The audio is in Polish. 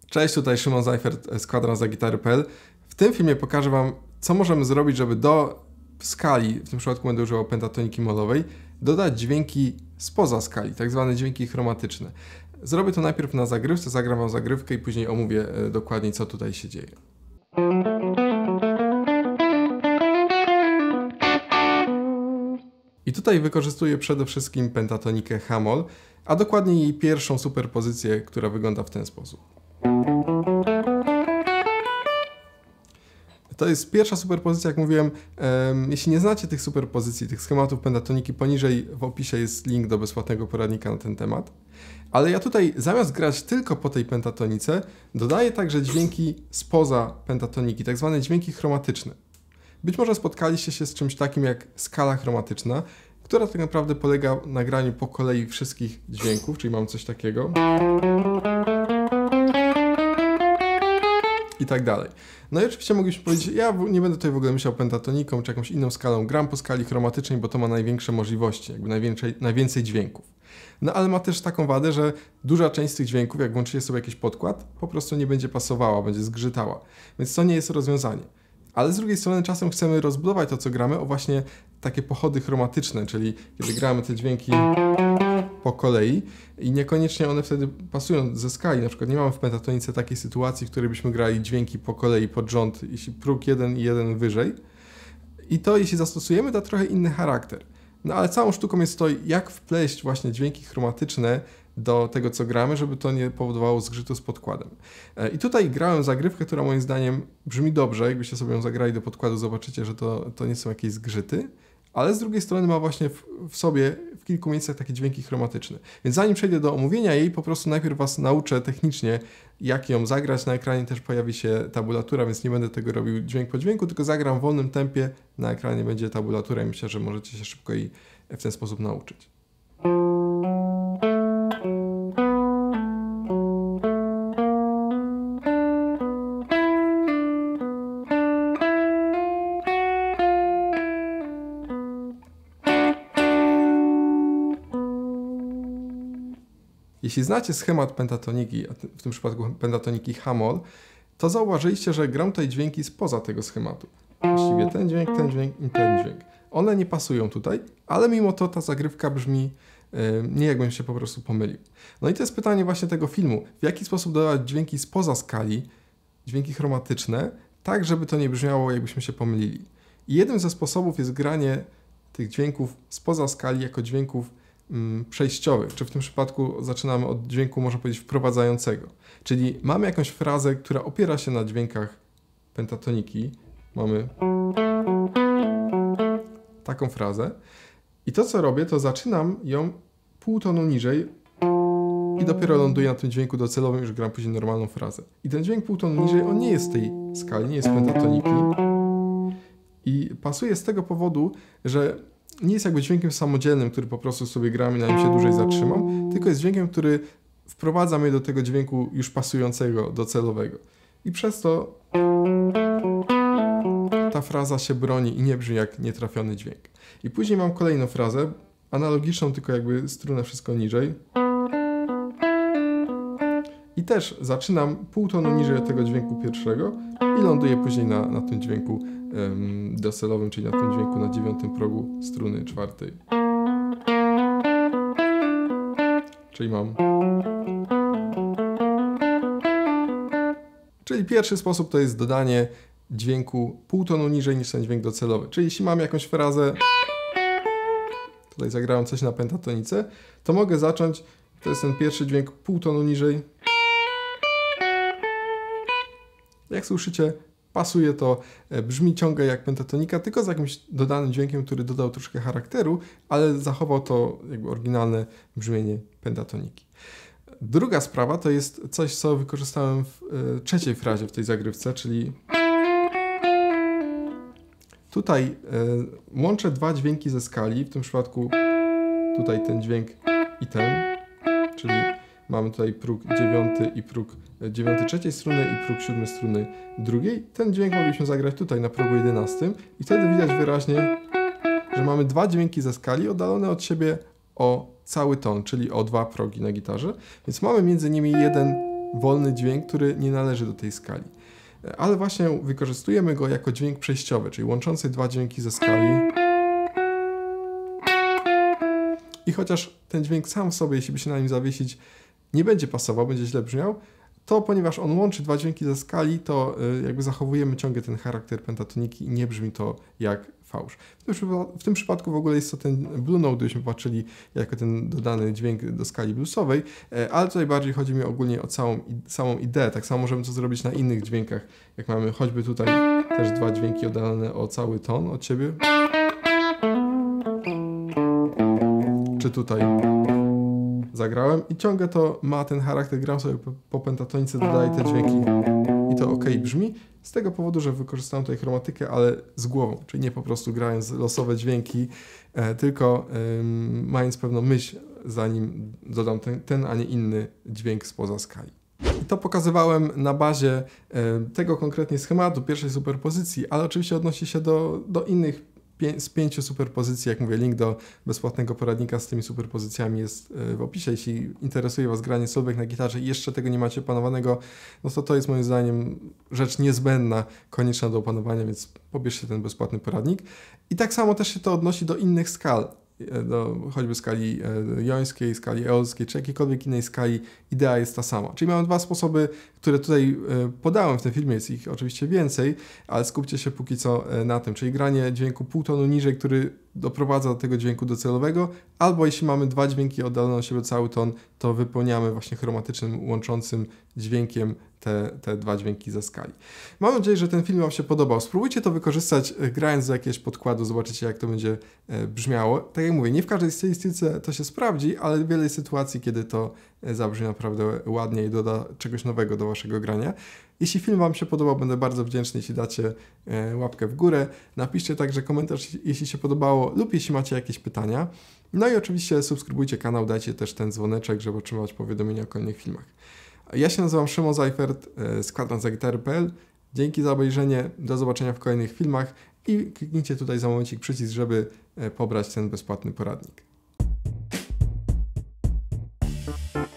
Cześć, tutaj Szymon Zajfert z kwadrantsdagitary.pl. W tym filmie pokażę Wam, co możemy zrobić, żeby do skali, w tym przypadku będę używał pentatoniki molowej, dodać dźwięki spoza skali, tak zwane dźwięki chromatyczne. Zrobię to najpierw na zagrywce, zagram Wam zagrywkę i później omówię dokładnie, co tutaj się dzieje. I tutaj wykorzystuję przede wszystkim pentatonikę H-moll, a dokładnie jej pierwszą superpozycję, która wygląda w ten sposób. To jest pierwsza superpozycja, jak mówiłem. Jeśli nie znacie tych superpozycji, tych schematów pentatoniki, poniżej w opisie jest link do bezpłatnego poradnika na ten temat. Ale ja tutaj zamiast grać tylko po tej pentatonice, dodaję także dźwięki spoza pentatoniki, tak zwane dźwięki chromatyczne. Być może spotkaliście się z czymś takim jak skala chromatyczna, która tak naprawdę polega na graniu po kolei wszystkich dźwięków, czyli mam coś takiego i tak dalej. No i oczywiście mogliśmy powiedzieć, ja nie będę tutaj w ogóle myślał pentatoniką czy jakąś inną skalą, gram po skali chromatycznej, bo to ma największe możliwości, jakby najwięcej dźwięków. No ale ma też taką wadę, że duża część z tych dźwięków, jak włączycie sobie jakiś podkład, po prostu nie będzie pasowała, będzie zgrzytała. Więc to nie jest rozwiązanie. Ale z drugiej strony czasem chcemy rozbudować to, co gramy, o właśnie takie pochody chromatyczne, czyli kiedy gramy te dźwięki po kolei i niekoniecznie one wtedy pasują ze skali. Na przykład nie mamy w pentatonice takiej sytuacji, w której byśmy grali dźwięki po kolei pod rząd, jeśli próg 1 i 1 wyżej. I to, jeśli zastosujemy, da trochę inny charakter. No ale całą sztuką jest to, jak wpleść właśnie dźwięki chromatyczne do tego, co gramy, żeby to nie powodowało zgrzytu z podkładem. I tutaj grałem zagrywkę, która moim zdaniem brzmi dobrze. Jakbyście sobie ją zagrali do podkładu, zobaczycie, że to nie są jakieś zgrzyty, ale z drugiej strony ma właśnie w sobie w kilku miejscach takie dźwięki chromatyczne. Więc zanim przejdę do omówienia jej, po prostu najpierw Was nauczę technicznie, jak ją zagrać. Na ekranie też pojawi się tabulatura, więc nie będę tego robił dźwięk po dźwięku, tylko zagram w wolnym tempie. Na ekranie będzie tabulatura i myślę, że możecie się szybko jej w ten sposób nauczyć. Jeśli znacie schemat pentatoniki, w tym przypadku pentatoniki H-moll, to zauważyliście, że gram tutaj dźwięki spoza tego schematu. Właściwie ten dźwięk i ten dźwięk. One nie pasują tutaj, ale mimo to ta zagrywka brzmi nie jakbym się po prostu pomylił. No i to jest pytanie właśnie tego filmu. W jaki sposób dodać dźwięki spoza skali, dźwięki chromatyczne, tak żeby to nie brzmiało, jakbyśmy się pomylili. I jednym ze sposobów jest granie tych dźwięków spoza skali jako dźwięków przejściowych, czy w tym przypadku zaczynamy od dźwięku, można powiedzieć, wprowadzającego. Czyli mamy jakąś frazę, która opiera się na dźwiękach pentatoniki. Mamy taką frazę. I to, co robię, to zaczynam ją pół tonu niżej i dopiero ląduję na tym dźwięku docelowym, już gram później normalną frazę. I ten dźwięk pół tonu niżej, on nie jest z tej skali, nie jest pentatoniki. I pasuje z tego powodu, że nie jest jakby dźwiękiem samodzielnym, który po prostu sobie gram i na nim się dłużej zatrzymam, tylko jest dźwiękiem, który wprowadza mnie do tego dźwięku już pasującego, docelowego. I przez to ta fraza się broni i nie brzmi jak nietrafiony dźwięk. I później mam kolejną frazę, analogiczną, tylko jakby strunę wszystko niżej. I też zaczynam pół tonu niżej od tego dźwięku pierwszego i ląduję później na tym dźwięku docelowym, czyli na tym dźwięku na 9 progu struny 4. Czyli mam. Czyli pierwszy sposób to jest dodanie dźwięku pół tonu niżej niż ten dźwięk docelowy. Czyli jeśli mam jakąś frazę, tutaj zagrałem coś na pentatonice, to mogę zacząć, to jest ten pierwszy dźwięk pół tonu niżej. Jak słyszycie, pasuje to, brzmi ciągle jak pentatonika, tylko z jakimś dodanym dźwiękiem, który dodał troszkę charakteru, ale zachował to jakby oryginalne brzmienie pentatoniki. Druga sprawa to jest coś, co wykorzystałem w trzeciej frazie w tej zagrywce, czyli tutaj łączę dwa dźwięki ze skali, w tym przypadku tutaj ten dźwięk i ten, czyli mamy tutaj próg 9 i próg 9 trzeciej struny i próg 7 struny drugiej. Ten dźwięk mogliśmy zagrać tutaj na progu 11 i wtedy widać wyraźnie, że mamy dwa dźwięki ze skali oddalone od siebie o cały ton, czyli o 2 progi na gitarze, więc mamy między nimi jeden wolny dźwięk, który nie należy do tej skali. Ale właśnie wykorzystujemy go jako dźwięk przejściowy, czyli łączący dwa dźwięki ze skali. I chociaż ten dźwięk sam w sobie, jeśli by się na nim zawiesić, nie będzie pasował, będzie źle brzmiał, to ponieważ on łączy dwa dźwięki ze skali, to jakby zachowujemy ciągle ten charakter pentatoniki i nie brzmi to jak fałsz. W tym przypadku w ogóle jest to ten Blue Note, gdybyśmy patrzyli jako ten dodany dźwięk do skali bluesowej, ale tutaj bardziej chodzi mi ogólnie o samą ideę. Tak samo możemy to zrobić na innych dźwiękach, jak mamy choćby tutaj też dwa dźwięki oddalone o cały ton od siebie. Czy tutaj zagrałem i ciągle to ma ten charakter, gram sobie po pentatonice, dodaję te dźwięki i to ok brzmi, z tego powodu, że wykorzystałem tutaj chromatykę, ale z głową, czyli nie po prostu grając losowe dźwięki, tylko mając pewną myśl, zanim dodam ten, a nie inny dźwięk spoza skali. I to pokazywałem na bazie tego konkretnie schematu, pierwszej superpozycji, ale oczywiście odnosi się do innych z 5 superpozycji. Jak mówię, link do bezpłatnego poradnika z tymi superpozycjami jest w opisie. Jeśli interesuje Was granie solówek na gitarze i jeszcze tego nie macie opanowanego, no to jest moim zdaniem rzecz niezbędna, konieczna do opanowania, więc pobierzcie ten bezpłatny poradnik. I tak samo też się to odnosi do innych skal, do choćby skali jońskiej, skali eolskiej, czy jakiejkolwiek innej skali, idea jest ta sama. Czyli mamy dwa sposoby, które tutaj podałem w tym filmie, jest ich oczywiście więcej, ale skupcie się póki co na tym, czyli granie dźwięku pół tonu niżej, który doprowadza do tego dźwięku docelowego, albo jeśli mamy dwa dźwięki oddalone od siebie cały ton, to wypełniamy właśnie chromatycznym, łączącym dźwiękiem te dwa dźwięki ze skali. Mam nadzieję, że ten film Wam się podobał. Spróbujcie to wykorzystać grając do jakiegoś podkładu, zobaczycie jak to będzie brzmiało. Tak jak mówię, nie w każdej stylistyce to się sprawdzi, ale w wiele sytuacji, kiedy to zabrzmi naprawdę ładnie i doda czegoś nowego do Waszego grania. Jeśli film Wam się podobał, będę bardzo wdzięczny, jeśli dacie łapkę w górę. Napiszcie także komentarz, jeśli się podobało lub jeśli macie jakieś pytania. No i oczywiście subskrybujcie kanał, dajcie też ten dzwoneczek, żeby otrzymywać powiadomienia o kolejnych filmach. Ja się nazywam Szymon Seifert z kwadrantzagitarry.pl. Dzięki za obejrzenie, do zobaczenia w kolejnych filmach i kliknijcie tutaj za momencik przycisk, żeby pobrać ten bezpłatny poradnik.